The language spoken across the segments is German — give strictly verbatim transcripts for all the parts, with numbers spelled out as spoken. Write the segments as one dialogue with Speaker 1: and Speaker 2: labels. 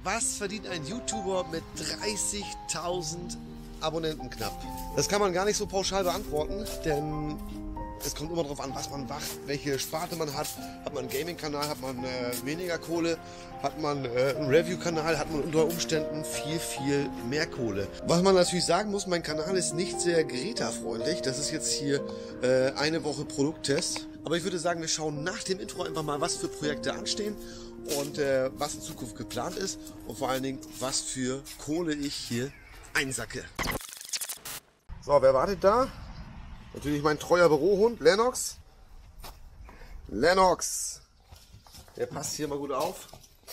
Speaker 1: Was verdient ein YouTuber mit dreißigtausend Abonnenten knapp? Das kann man gar nicht so pauschal beantworten, denn es kommt immer darauf an, was man macht, welche Sparte man hat. Hat man einen Gaming-Kanal, hat man äh, weniger Kohle, hat man äh, einen Review-Kanal, hat man unter Umständen viel, viel mehr Kohle. Was man natürlich sagen muss, mein Kanal ist nicht sehr geräterfreundlich. Das ist jetzt hier äh, eine Woche Produkttest. Aber ich würde sagen, wir schauen nach dem Intro einfach mal, was für Projekte anstehen und äh, was in Zukunft geplant ist und vor allen Dingen, was für Kohle ich hier einsacke. So, wer wartet da? Natürlich mein treuer Bürohund, Lennox. Lennox. Der passt hier mal gut auf.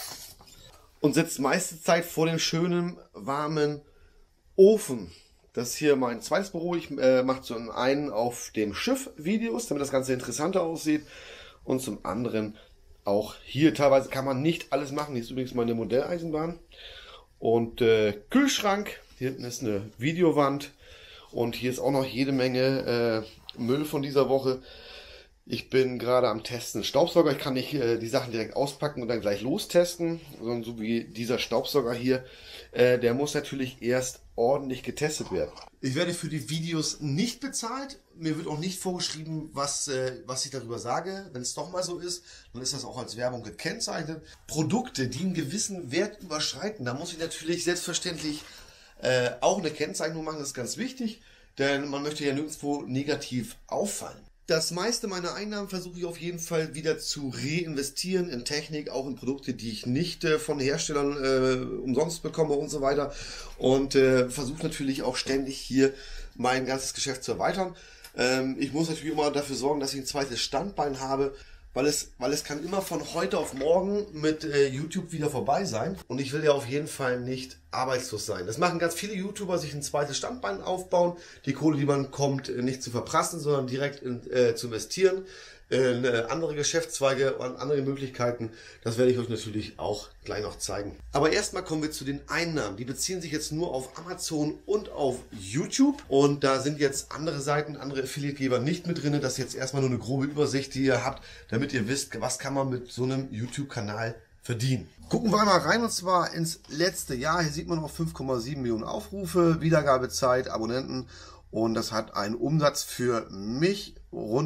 Speaker 1: Und sitzt meiste Zeit vor dem schönen, warmen Ofen. Das ist hier mein zweites Büro. Ich äh, mache zum einen auf dem Schiff Videos, damit das Ganze interessanter aussieht. Und zum anderen auch hier. Teilweise kann man nicht alles machen. Hier ist übrigens meine Modelleisenbahn. Und äh, Kühlschrank. Hier hinten ist eine Videowand. Und hier ist auch noch jede Menge äh, Müll von dieser Woche. Ich bin gerade am Testen Staubsauger. Ich kann nicht äh, die Sachen direkt auspacken und dann gleich lostesten, sondern so wie dieser Staubsauger hier, äh, der muss natürlich erst ordentlich getestet werden. Ich werde für die Videos nicht bezahlt. Mir wird auch nicht vorgeschrieben, was, äh, was ich darüber sage. Wenn es doch mal so ist, dann ist das auch als Werbung gekennzeichnet. Produkte, die einen gewissen Wert überschreiten, da muss ich natürlich selbstverständlich Äh, auch eine Kennzeichnung machen, das ist ganz wichtig, denn man möchte ja nirgendwo negativ auffallen. Das meiste meiner Einnahmen versuche ich auf jeden Fall wieder zu reinvestieren in Technik, auch in Produkte, die ich nicht äh, von Herstellern äh, umsonst bekomme und so weiter. Und äh, versuche natürlich auch ständig hier mein ganzes Geschäft zu erweitern. Ähm, ich muss natürlich immer dafür sorgen, dass ich ein zweites Standbein habe, Weil es, weil es kann immer von heute auf morgen mit äh, YouTube wieder vorbei sein. Und ich will ja auf jeden Fall nicht arbeitslos sein. Das machen ganz viele YouTuber, sich ein zweites Standbein aufbauen, die Kohle, die man kommt, nicht zu verprassen, sondern direkt in, äh, zu investieren in äh, andere Geschäftszweige und andere Möglichkeiten. Das werde ich euch natürlich auch gleich noch zeigen. Aber erstmal kommen wir zu den Einnahmen. Die beziehen sich jetzt nur auf Amazon und auf YouTube. Und da sind jetzt andere Seiten, andere Affiliate-Geber nicht mit drin. Das ist jetzt erstmal nur eine grobe Übersicht, die ihr habt, damit ihr wisst, was kann man mit so einem YouTube-Kanal verdienen. Gucken wir mal rein, und zwar ins letzte Jahr. Hier sieht man noch fünf Komma sieben Millionen Aufrufe, Wiedergabezeit, Abonnenten. Und das hat einen Umsatz für mich rund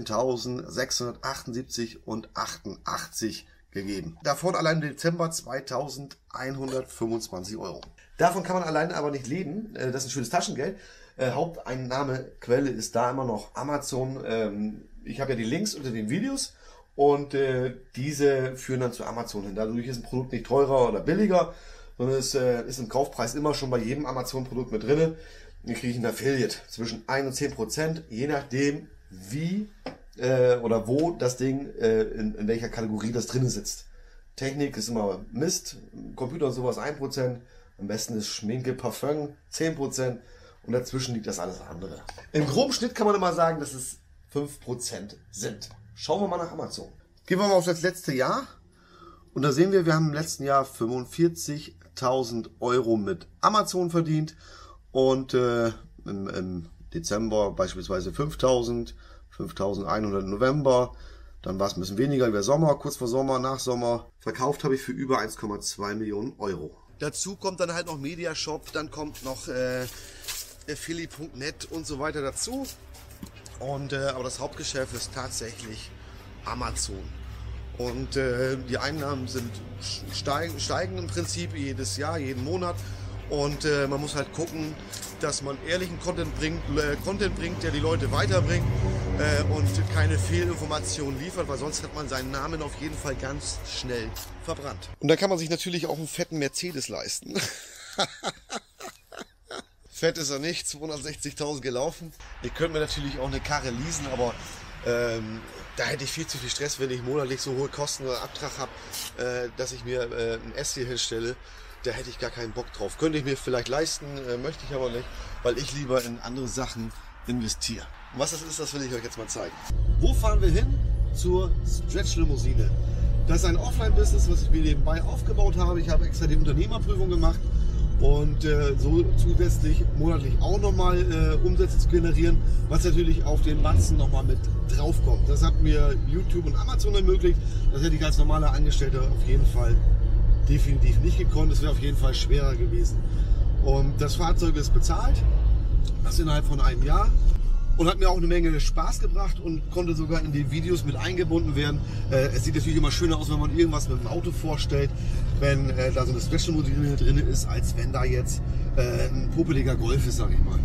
Speaker 1: fünfzehntausendsechshundertachtundsiebzig und achtundachtzig gegeben. Davon allein im Dezember zweitausendeinhundertfünfundzwanzig Euro. Davon kann man alleine aber nicht leben. Das ist ein schönes Taschengeld. Haupteinnahmequelle ist da immer noch Amazon. Ich habe ja die Links unter den Videos und diese führen dann zu Amazon hin. Dadurch ist ein Produkt nicht teurer oder billiger, sondern es ist im Kaufpreis immer schon bei jedem Amazon-Produkt mit drin. Dann kriege ich einen Affiliate zwischen ein und zehn Prozent, je nachdem wie äh, oder wo das Ding, äh, in, in welcher Kategorie das drin sitzt. Technik ist immer Mist, Computer und sowas ein Prozent, am besten ist Schminke, Parfum zehn Prozent und dazwischen liegt das alles andere. Im groben Schnitt kann man immer sagen, dass es fünf Prozent sind. Schauen wir mal nach Amazon. Gehen wir mal auf das letzte Jahr und da sehen wir, wir haben im letzten Jahr fünfundvierzigtausend Euro mit Amazon verdient. Und äh, im, im Dezember beispielsweise fünftausend, fünftausendeinhundert im November, dann war es ein bisschen weniger über Sommer, kurz vor Sommer, nach Sommer. Verkauft habe ich für über eins Komma zwei Millionen Euro. Dazu kommt dann halt noch Mediashop, dann kommt noch äh, Affili Punkt net und so weiter dazu. Und, äh, aber das Hauptgeschäft ist tatsächlich Amazon. Und äh, die Einnahmen sind steigen, steigen im Prinzip jedes Jahr, jeden Monat. Und äh, man muss halt gucken, dass man ehrlichen Content bringt, äh, Content bringt, der die Leute weiterbringt äh, und keine Fehlinformationen liefert, weil sonst hat man seinen Namen auf jeden Fall ganz schnell verbrannt. Und da kann man sich natürlich auch einen fetten Mercedes leisten. Fett ist er nicht, zweihundertsechzigtausend gelaufen. Ihr könnt mir natürlich auch eine Karre leasen, aber ähm, da hätte ich viel zu viel Stress, wenn ich monatlich so hohe Kosten oder Abtrag habe, äh, dass ich mir äh, ein S hier hinstelle. Da hätte ich gar keinen Bock drauf. Könnte ich mir vielleicht leisten, äh, möchte ich aber nicht, weil ich lieber in andere Sachen investiere. Und was das ist, das will ich euch jetzt mal zeigen. Wo fahren wir hin? Zur Stretch Limousine. Das ist ein Offline-Business, was ich mir nebenbei aufgebaut habe. Ich habe extra die Unternehmerprüfung gemacht und äh, so zusätzlich monatlich auch nochmal äh, Umsätze zu generieren, was natürlich auf den Batzen nochmal mit drauf kommt. Das hat mir YouTube und Amazon ermöglicht. Das hätte ich als normaler Angestellter auf jeden Fall definitiv nicht gekonnt. Es wäre auf jeden Fall schwerer gewesen. Und das Fahrzeug ist bezahlt, das innerhalb von einem Jahr. Und hat mir auch eine Menge Spaß gebracht und konnte sogar in die Videos mit eingebunden werden. Äh, es sieht natürlich immer schöner aus, wenn man irgendwas mit dem Auto vorstellt, wenn äh, da so eine Special-Modelle drin ist, als wenn da jetzt äh, ein popeliger Golf ist, sag ich mal.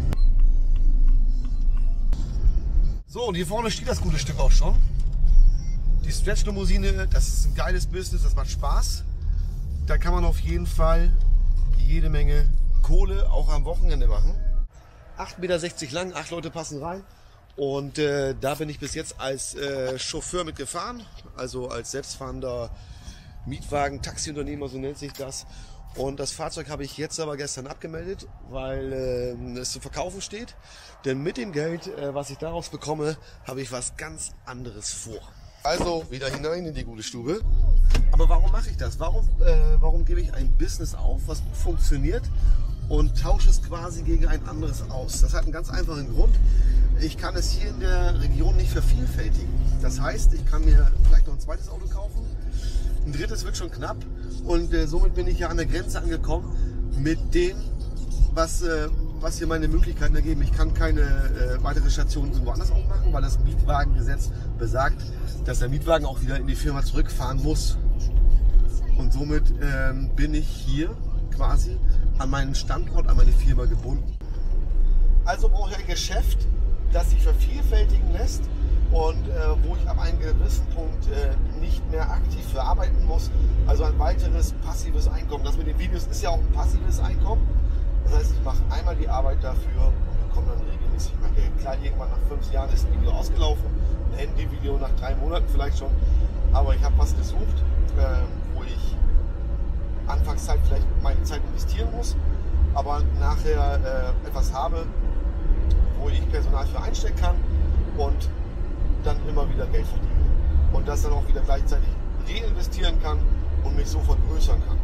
Speaker 1: So, und hier vorne steht das gute Stück auch schon. Die Stretch-Limousine, das ist ein geiles Business, das macht Spaß. Da kann man auf jeden Fall jede Menge Kohle auch am Wochenende machen. acht Meter sechzig lang, acht Leute passen rein. Und äh, da bin ich bis jetzt als äh, Chauffeur mitgefahren, also als selbstfahrender Mietwagen, Taxiunternehmer, so nennt sich das. Und das Fahrzeug habe ich jetzt aber gestern abgemeldet, weil äh, es zu verkaufen steht. Denn mit dem Geld, äh, was ich daraus bekomme, habe ich was ganz anderes vor. Also wieder hinein in die gute Stube. Aber warum mache ich das? Warum, äh, warum gebe ich ein Business auf, was gut funktioniert, und tausche es quasi gegen ein anderes aus? Das hat einen ganz einfachen Grund. Ich kann es hier in der Region nicht vervielfältigen. Das heißt, ich kann mir vielleicht noch ein zweites Auto kaufen. Ein drittes wird schon knapp. Und äh, somit bin ich ja an der Grenze angekommen mit dem, was, äh, was hier meine Möglichkeiten ergeben. Ich kann keine äh, weitere Station irgendwo anders auch machen, weil das Mietwagengesetz besagt, dass der Mietwagen auch wieder in die Firma zurückfahren muss. Und somit ähm, bin ich hier quasi an meinen Standort, an meine Firma gebunden. Also brauche ich ein Geschäft, das sich vervielfältigen lässt und äh, wo ich ab einem gewissen Punkt äh, nicht mehr aktiv für arbeiten muss. Also ein weiteres passives Einkommen. Das mit den Videos ist ja auch ein passives Einkommen. Das heißt, ich mache einmal die Arbeit dafür und bekomme dann regelmäßig mein Geld. Klar, irgendwann nach fünf Jahren ist ein Video ausgelaufen, ein Handyvideo nach drei Monaten vielleicht schon. Aber ich habe was gesucht, äh, wo ich Anfangszeit vielleicht meine Zeit investieren muss, aber nachher äh, etwas habe, wo ich Personal für einstellen kann und dann immer wieder Geld verdiene. Und das dann auch wieder gleichzeitig reinvestieren kann und mich so vergrößern kann.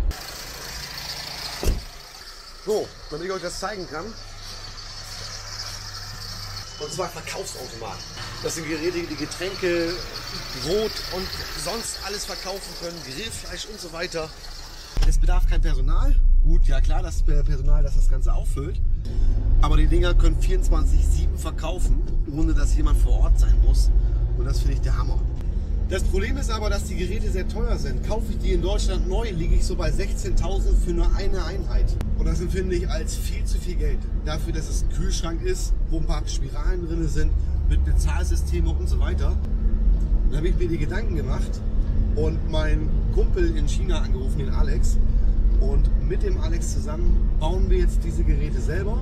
Speaker 1: So, damit ich euch das zeigen kann. Und zwar Verkaufsautomaten. Das sind Geräte, die Getränke, Brot und sonst alles verkaufen können, Grillfleisch und so weiter. Es bedarf kein Personal. Gut, ja klar, das Personal, das das Ganze auffüllt. Aber die Dinger können vierundzwanzig sieben verkaufen, ohne dass jemand vor Ort sein muss. Und das finde ich der Hammer. Das Problem ist aber, dass die Geräte sehr teuer sind. Kaufe ich die in Deutschland neu, liege ich so bei sechzehntausend für nur eine Einheit. Und das empfinde ich als viel zu viel Geld. Dafür, dass es ein Kühlschrank ist, wo ein paar Spiralen drin sind, mit Bezahlsystemen und so weiter. Dann habe ich mir die Gedanken gemacht und meinen Kumpel in China angerufen, den Alex. Und mit dem Alex zusammen bauen wir jetzt diese Geräte selber.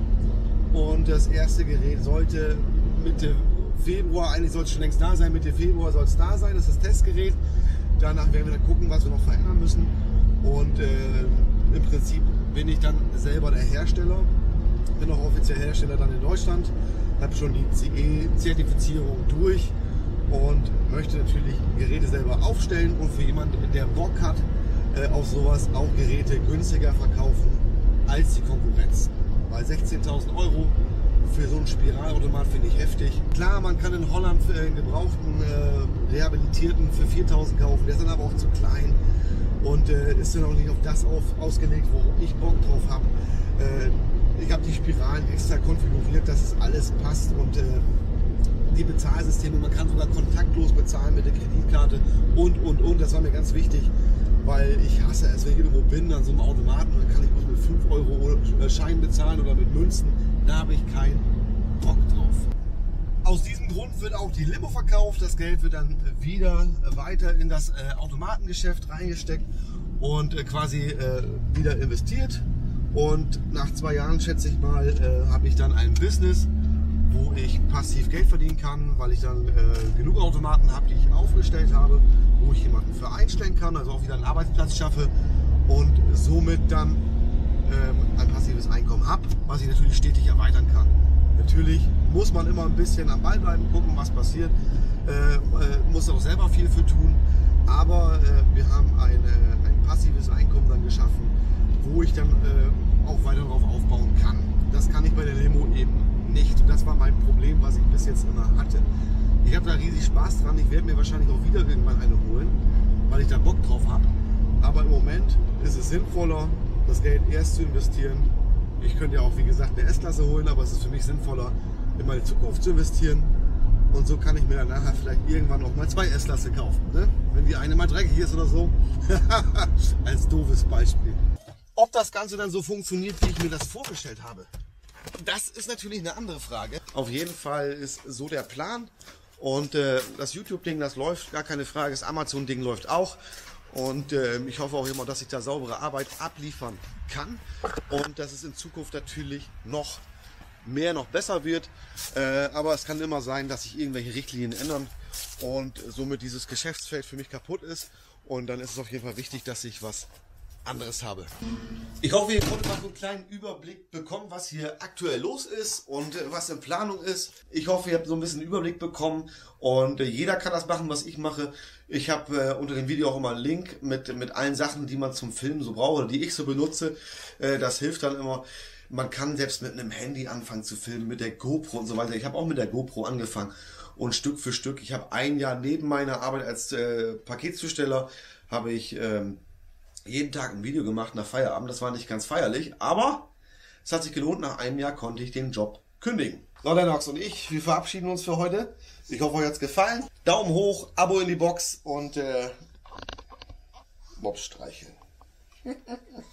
Speaker 1: Und das erste Gerät sollte Mitte Februar, eigentlich sollte es schon längst da sein, Mitte Februar soll es da sein, das ist das Testgerät. Danach werden wir dann gucken, was wir noch verändern müssen. Und äh, im Prinzip bin ich dann selber der Hersteller, bin auch offiziell Hersteller dann in Deutschland, habe schon die C E-Zertifizierung durch und möchte natürlich Geräte selber aufstellen und für jemanden, der Bock hat, äh, auf sowas auch Geräte günstiger verkaufen als die Konkurrenz. Bei sechzehntausend Euro für so einen Spiralautomat finde ich heftig. Klar, man kann in Holland für einen gebrauchten, äh, rehabilitierten für viertausend kaufen, der ist dann aber auch zu klein und äh, ist dann auch nicht auf das auf, ausgelegt, wo ich Bock drauf habe. Äh, ich habe die Spiralen extra konfiguriert, dass es alles passt und äh, die Bezahlsysteme, man kann sogar kontaktlos bezahlen mit der Kreditkarte und und und, das war mir ganz wichtig, weil ich hasse es, wenn ich irgendwo bin an so einem Automaten und dann kann ich bloß mit fünf Euro Schein bezahlen oder mit Münzen, da habe ich keinen Bock drauf. Aus diesem Grund wird auch die Limo verkauft, das Geld wird dann wieder weiter in das äh, Automatengeschäft reingesteckt und äh, quasi äh, wieder investiert und nach zwei Jahren, schätze ich mal, äh, habe ich dann ein Business, wo ich passiv Geld verdienen kann, weil ich dann äh, genug Automaten habe, die ich aufgestellt habe, wo ich jemanden für einstellen kann, also auch wieder einen Arbeitsplatz schaffe und somit dann ähm, ein passives Einkommen habe, was ich natürlich stetig erweitern kann. Natürlich muss man immer ein bisschen am Ball bleiben, gucken, was passiert, äh, äh, muss auch selber viel für tun, aber äh, wir haben ein, äh, ein passives Einkommen dann geschaffen, wo ich dann äh, auch weiter darauf aufbauen kann. Das kann ich bei der Limo eben nicht. Und das war mein Problem, was ich bis jetzt immer hatte. Ich habe da riesig Spaß dran. Ich werde mir wahrscheinlich auch wieder irgendwann eine holen, weil ich da Bock drauf habe. Aber im Moment ist es sinnvoller, das Geld erst zu investieren. Ich könnte ja auch, wie gesagt, eine S-Klasse holen, aber es ist für mich sinnvoller, in meine Zukunft zu investieren. Und so kann ich mir dann nachher vielleicht irgendwann auch mal zwei S-Klasse kaufen. Ne? Wenn die eine mal dreckig ist oder so. Als doofes Beispiel. Ob das Ganze dann so funktioniert, wie ich mir das vorgestellt habe, das ist natürlich eine andere Frage. Auf jeden Fall ist so der Plan. Und äh, das YouTube-Ding, das läuft, gar keine Frage. Das Amazon-Ding läuft auch. Und äh, ich hoffe auch immer, dass ich da saubere Arbeit abliefern kann. Und dass es in Zukunft natürlich noch mehr, noch besser wird. Äh, aber es kann immer sein, dass sich irgendwelche Richtlinien ändern und somit dieses Geschäftsfeld für mich kaputt ist. Und dann ist es auf jeden Fall wichtig, dass ich was anderes habe. Ich hoffe, ihr konntet mal so einen kleinen Überblick bekommen, was hier aktuell los ist und äh, was in Planung ist. Ich hoffe, ihr habt so ein bisschen Überblick bekommen und äh, jeder kann das machen, was ich mache. Ich habe äh, unter dem Video auch immer einen Link mit, mit allen Sachen, die man zum Filmen so braucht oder die ich so benutze. Äh, das hilft dann immer. Man kann selbst mit einem Handy anfangen zu filmen, mit der GoPro und so weiter. Ich habe auch mit der GoPro angefangen und Stück für Stück. Ich habe ein Jahr neben meiner Arbeit als äh, Paketzusteller habe ich ähm, jeden Tag ein Video gemacht nach Feierabend. Das war nicht ganz feierlich, aber es hat sich gelohnt. Nach einem Jahr konnte ich den Job kündigen. So, der Nox und ich, wir verabschieden uns für heute. Ich hoffe, euch hat es gefallen. Daumen hoch, Abo in die Box und äh, Mops streicheln.